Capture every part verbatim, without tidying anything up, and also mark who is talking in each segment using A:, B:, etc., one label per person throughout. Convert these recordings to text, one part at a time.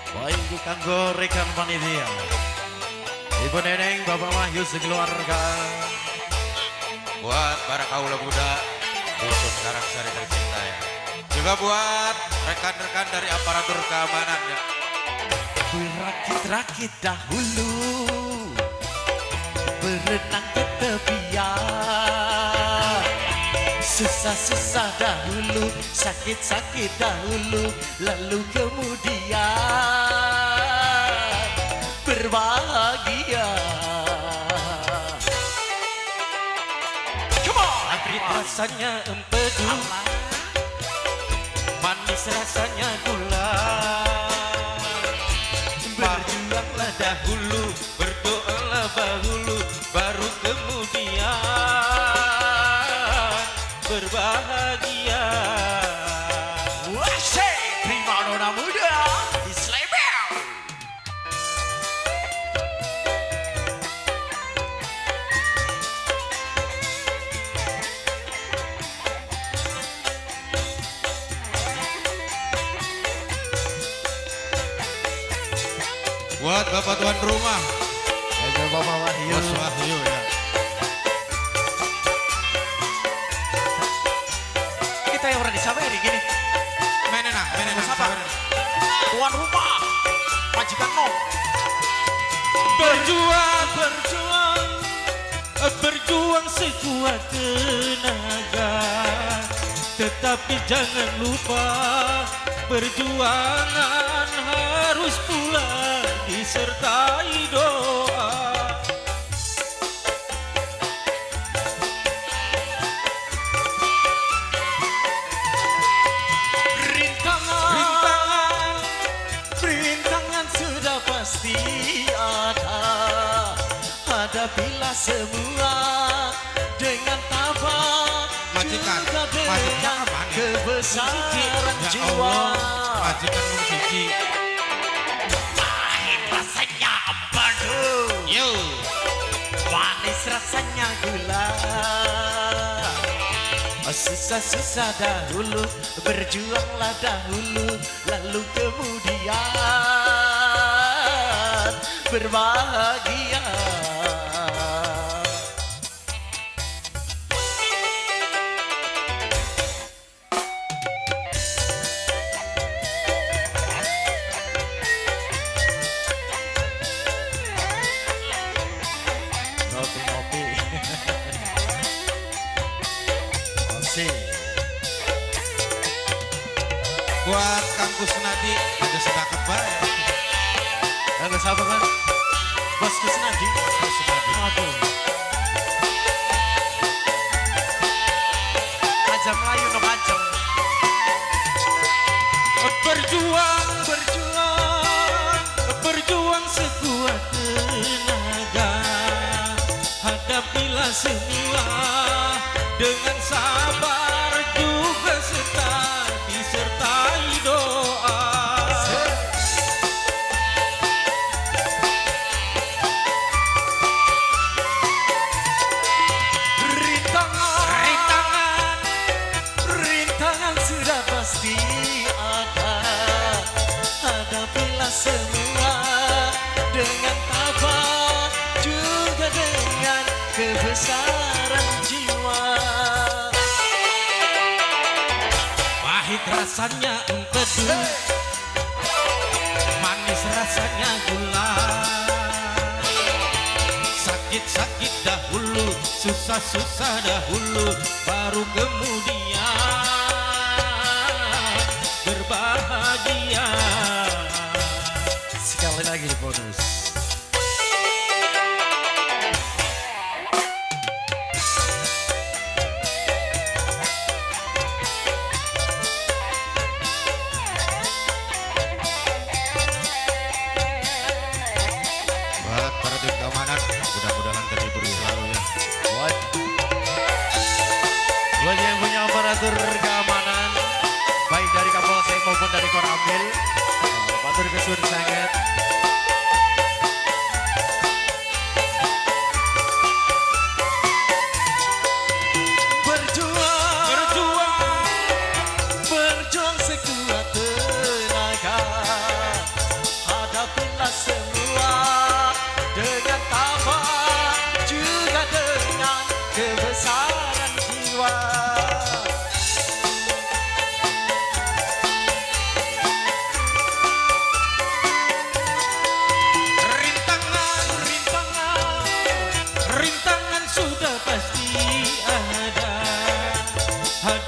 A: Baik kanggo rekan panitia, Ibu Neneng, Bapak Wahyu sekeluarga,
B: buat para kaula muda dusun Karangsari tercinta ya. Juga buat rekan-rekan dari aparatur keamanan ya.
A: berakit-rakit dahulu, berenang ke tepian, susah-susah dahulu, sakit-sakit dahulu, lalu kemudian berbahagia. Come on! Abrit rasanya empedu, manis rasanya gula. Berjuanglah dahulu, berdoalah dahulu, baru kemudian berbahagia. Wasih, prima nona muda di Sleeping.
B: Buat Bapak tuan rumah,
A: Ayo Bapak Wahyu.
B: Bos Wahyu ya.
A: Kita yang pernah disampaikan gini.
B: Menena, menena
A: Siapa?
B: sabar.
A: Tuan rumah, majikan no.
C: Berjuang, berjuang, berjuang sekuat tenaga. Tetapi jangan lupa, perjuangan harus pula disertai doa.
A: Rintangan,
C: Rintangan,
A: rintangan sudah pasti ada. Hadapilah semua dengan tabah,
B: Majikan,
A: juga
B: majikan
A: dengan
B: apa nih?
A: kebesaran
B: Ya
A: jiwa.
B: Allah, majikan Mung Siji.
A: Pahit rasanya empedu,
B: Yo,
A: manis rasanya gula. Susah-susah dahulu, berjuanglah dahulu, lalu kemudian berbahagia. Ngopi-ngopi. Masih.
B: buat Kang Kusnadi ada sedakat baik.
A: Ada siapa kan? Bos Kusnadi.
B: Bos Kusnadi.
A: Aduh. Aja Melayu no kacang.
C: berjuang, berjuang, berjuang sekuat tenaga. Hadapilah semua dengan sabar, juga serta disertai doa.
A: Rintangan,
C: Rintangan,
A: rintangan sudah pasti ada. Hadapilah semua dengan tabah, juga dengan kebesaran jiwa.
C: pahit rasanya empedu, manis rasanya gula. Sakit-sakit dahulu, susah-susah dahulu, baru kemudian berbahagia.
A: Sekali lagi bonus.
B: Buat para tim keamanan, mudah-mudahan terhibur selalu ya.
A: Buat buat yang punya aparatur keamanan, baik dari Kapolsek maupun dari Koramil, matur kesuwun sangat. Berjuang,
C: Berjuang,
A: berjuang sekuat tenaga.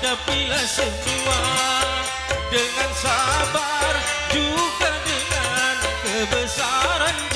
C: hadapilah semua dengan sabar juga dengan kebesaran